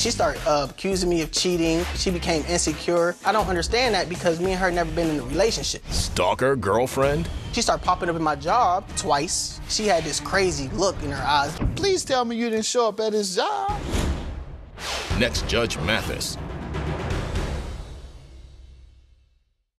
She started accusing me of cheating. She became insecure. I don't understand that because me and her never been in a relationship. Stalker girlfriend? She started popping up in my job twice. She had this crazy look in her eyes. Please tell me you didn't show up at his job. Next, Judge Mathis.